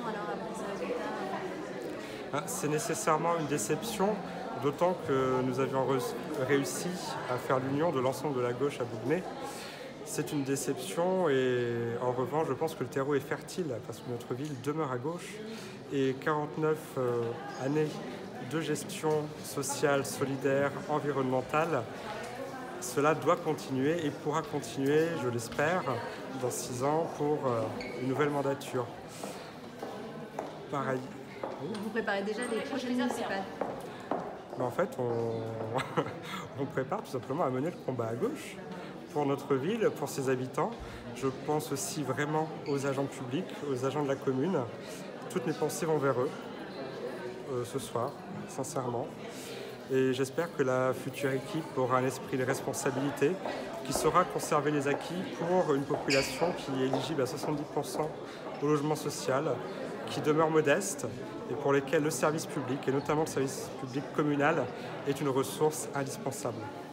alors après ce résultat? C'est nécessairement une déception, d'autant que nous avions réussi à faire l'union de l'ensemble de la gauche à Bougnay. C'est une déception et en revanche, je pense que le terreau est fertile parce que notre ville demeure à gauche et 49 années de gestion sociale, solidaire, environnementale, cela doit continuer et pourra continuer, je l'espère, dans 6 ans pour une nouvelle mandature. Pareil. Vous préparez déjà les prochaines municipales? Mais en fait, on prépare tout simplement à mener le combat à gauche pour notre ville, pour ses habitants. Je pense aussi vraiment aux agents publics, aux agents de la commune. Toutes mes pensées vont vers eux ce soir, sincèrement. Et j'espère que la future équipe aura un esprit de responsabilité, qui saura conserver les acquis pour une population qui est éligible à 70% au logement social, qui demeure modeste et pour lesquels le service public, et notamment le service public communal, est une ressource indispensable.